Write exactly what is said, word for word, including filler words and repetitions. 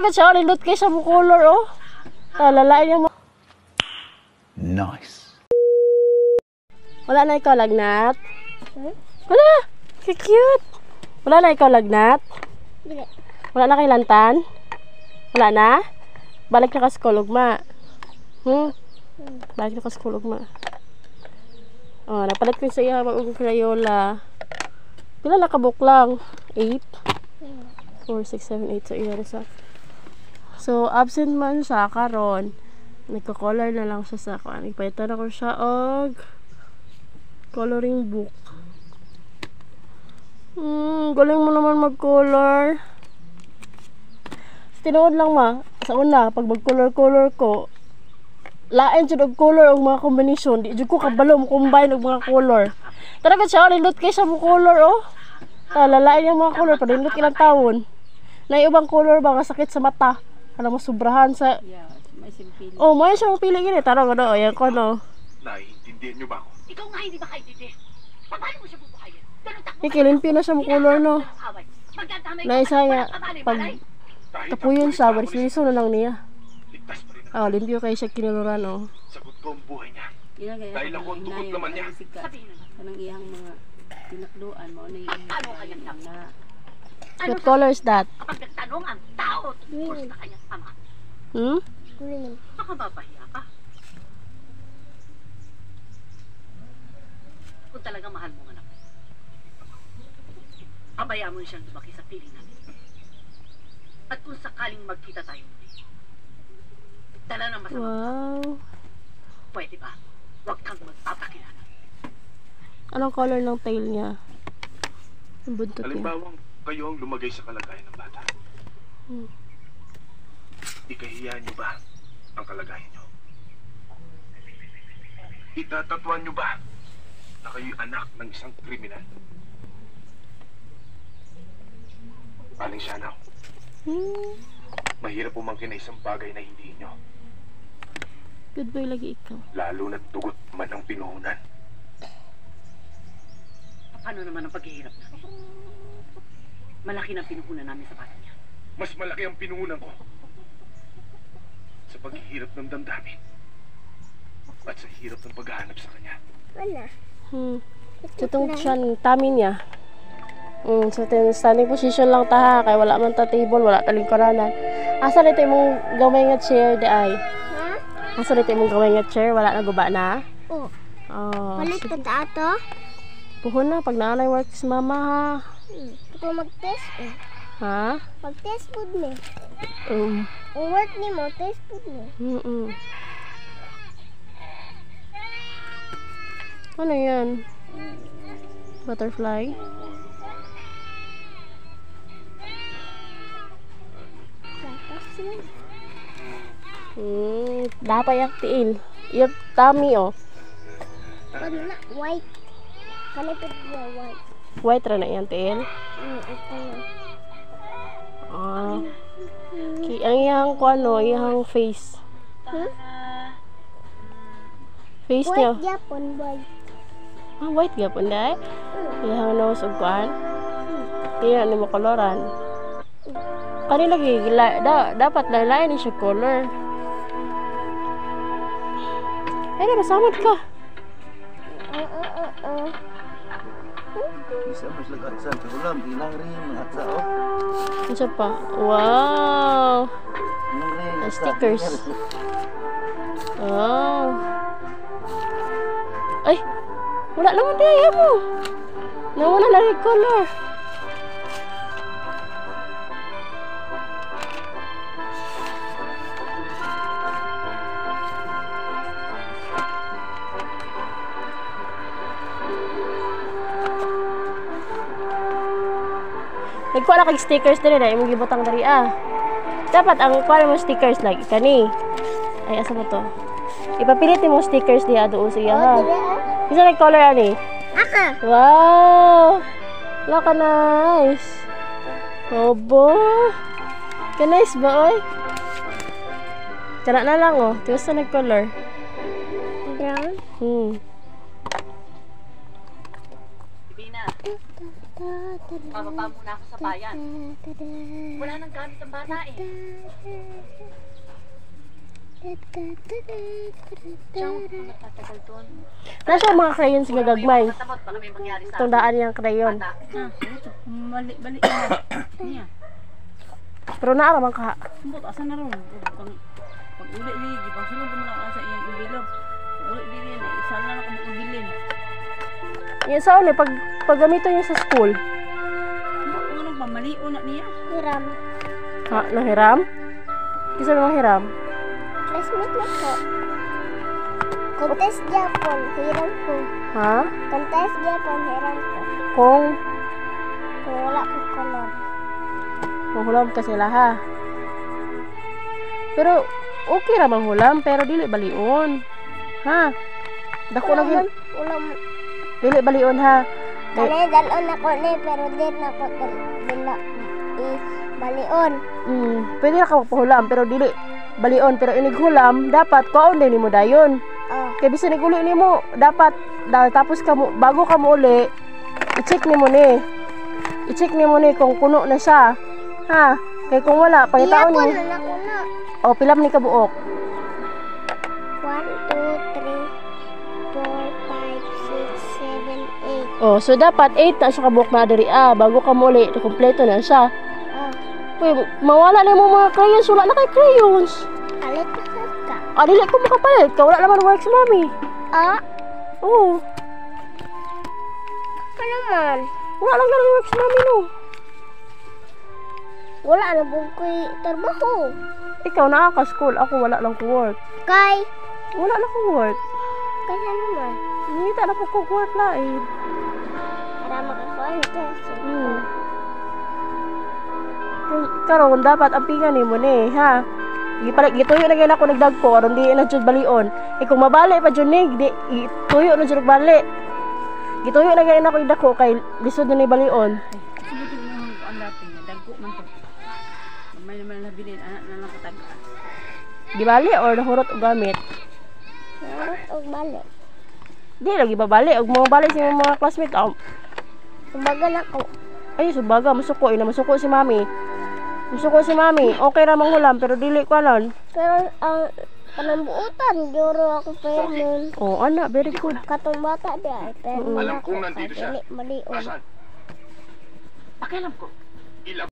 Tara ka siya, nindot kayo sa mo color, oh. Ta, lalain niya mo. Nice. Wala na ikaw lagnat? Hmm? Wala! Cute! Wala na ikaw lagnat? Wala. Wala na kay lantan? Wala na? Balik na ka school, ugma. Hmm? Balik na ka school, ugma. Oh, napalit ko sa iya mag-ugong Crayola. Pila na kabuk lang? eight? four, six, seven, eight sa iya sa. So, absent man siya karon. Nagko-color na lang siya sa kuan. Ipaitan ako siya og coloring book. Hmm, galing mo naman mag-color. Tinuod lang ma, sa una, pag mag-color-color ko, lain siya og color og mga combination. Di jud ko kabalo mo combine og mga color. Tara ka siya, nindot kayo sa mga color, oh. Ta, lalain yung mga color, panindot ilang taon. Na ibang color ba, nga sakit sa mata. Alam mo, sobrahan sa... Yeah, may simpili. Oh, may siya mapili gini. Tara ka no, ayan ko no. Naiintindihan niyo ba ako? Ikaw nga hindi makaintindi. Paano mo siya bubuhayin? Ganun takbo. Ikilimpyo na siya mga color, no. Magdadamay Na isa nga, pag tapuyon siya, baris-liso na lang niya. Ligtas pa rin Oh, limpyo kayo siya kiniluran, no. Sagot ko ang buhay niya. Dahil Dahil ako ang tugot naman niya. Sabihin mo. Kanang iyang mga tinakluan mo na yung Ano kaya niya? na Ano What color is that? kapag nagtanong ang tao tungkol sa kanyang ama? Hmm? Green. Baka mapahiya ka. Kung talagang mahal mo ang anak mo, pabayaan mo siyang lumaki sa piling namin. At kung sakaling magkita tayo muli, dala ng masama, Wow. pwede ba? Huwag kang magpapakilala. Anong color ng tail niya? Yung buntot niya. Halimbawang kayo ang lumagay sa kalagayan ng bata. Hmm. Ikahiya niyo ba ang kalagayan niyo? Itatatuan niyo ba na kayo'y anak ng isang kriminal? Aling Shanaw, Hmm. mahirap umangkin na isang bagay na hindi niyo. Good boy lagi ikaw. Lalo na't dugot man ang pinuhunan. Paano naman ang paghihirap namin? Malaki na pinuhunan namin sa bata niya. Mas malaki ang pinuhunan ko sa paghihirap ng damdamin at sa hirap ng paghahanap sa kanya. Wala. Hmm. Sa tungkol siya, ng tummy niya. Hmm, so standing position lang ta ha, kaya wala man ta table, wala taling koranan. Asa dito imong gamay nga chair di ay? Ha? Asa dito imong gamay nga chair, wala na guba na? Oh. Oh. Palit ka ta ato? Puhon na, pag naanay works mama ha. Hmm. Ito mag-test eh. Ha? Mag-test food ni. Um. Ang work ni mo, test food ni. Mm-mm. Ano yan? Butterfly? Tapos yun. Hmm, dapat yung tiil. Yung tummy oh. Ano na, white. Kalipit niya, white. White ra na yung tiil. Hmm, ito na. Ah. Ki ang iyang ko ano, iyang face. Hmm? Face niya. White Japon, white. Ah, white gyapon dai. Hmm. Iyang nose ug kuan. Iya ni mo koloran. Kani lagi la, da, dapat lain-lain ni siya color. Ay, na masamad ka. Uh, uh, uh, uh. Bisa mas lagaksan sa ulam, ilang rin mga atsa oh. Isa pa. Wow. Ilang rin. Ah, stickers. Wow. Ay, wala naman daya mo. Nawala na rin color. Nagkuha na kag stickers din na imong gibutang dari ah. Dapat ang kuha mo stickers like kani. Ay asa mo to? Ipapilit mo stickers diha do siya ha. Oh, dire ah. Isa nag color ani. Aka. Wow. Laka nice. Obo. Ka nice ba oy? Kana na lang oh. Tiwas na nag color. Brown. Hmm. Ibina, Bababa muna ako sa bayan. Wala nang gamit ang bata eh. Diyan, magtatagal doon. Nasa ang mga crayons nga gagmay. Matamot, baka may mangyari sa Tundaan niyang crayon. bata. Ah, ito. Balik, balik na. Niya. Pero naaraman ka. Sumbot, asa na ron? Pag, pag uli ni, di ba sunod mo na sa iyang envelope. Pag uli din yan, eh, isa na lang ako magbilin. Yan sa uli, pag, pag gamitin niya sa school. Sumbot, ano nang pamaliw na niya? Hiram. Ha, nahiram? Kisa naman hiram? Classmate na po. Contest Japon, hiram ko. Ha? Contest Japon, hiram ko. Kung Kung wala ko kolor. mahulam ka sila ha. Pero okay ra manghulam pero dili balion. Ha? Dako na gin Ulam. dili balion ha. Kay Kani dalon ako ni pero di na ko dila i balion. mm, pwede ra ka magpahulam pero dili balion pero inig hulam dapat kuon din nimo dayon. Oh, Kay bisan uli nimo dapat da, tapos ka mo bago ka mo uli i-check nimo ni. I-check nimo ni kung kuno na siya. Ha? Kay kung wala pangitaon Iyapon ni. na ako na. O pilam ni kabuok. one, two, three, four, five, six, seven, eight. Oh, so dapat eight na siya kabuok na diri ah bago ka mo uli kompleto na siya. Oh, Uy, mawala na mo mga crayons. Wala na kay crayons. alit na ka. Ah, dili ko makapalit. Ka wala naman work si mami. Ah, Oo. ka naman. Wala lang na work si mami no. Wala na buong ko'y trabaho. Ikaw nakaka-school. Ako wala lang ko work. Kay, Wala lang ko work. kaya naman. Nangita na po ko work lain. Para makakontest. Hmm. Karon dapat ampingan nimo ni, ha? Gipalit gituyo na gyud ako nagdagko aron di na jud balion. E kung mabali pa jud ni, di tuyo na jud bali. Gituyo na gyud ako idako kay lisod na ni balion. Sumbot yung mga kuan dati nga, dagko man to. May naman nabilin, anak na lang kataga. Gibali or nahurot og gamit. Narot o balik. Di lagi babali og mga bali sa mga classmate. Oh, Kumbaga ako. ay subaga masuko ina masuko si mami. Masuko si mami. Okay ra manghulam pero dili ko anon. Pero ang panambuutan, gyuro ako payamon. Oh, ana, very good. Katong bata di ay, pero Alam ako kong nandito siya. kay dili malion. Nasaan? Pakialam ko. Ilang